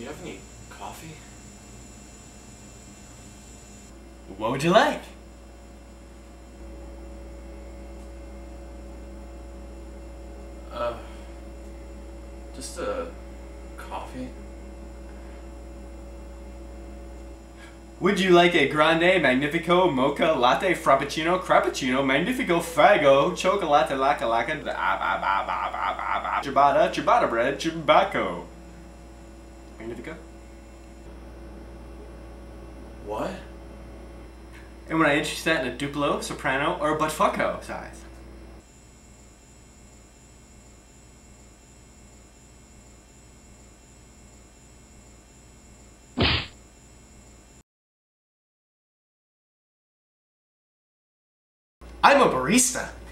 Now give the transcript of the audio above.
you have any coffee? What would you like? Just a coffee. Would you like a grande, magnifico, mocha, latte, frappuccino, crappuccino, magnifico, fago, chocolate, laka, ciabatta, ciabatta bread, ciabaco? Magnifico? What? And when I introduce that in a duplo, soprano, or buttfucko size? I'm a barista.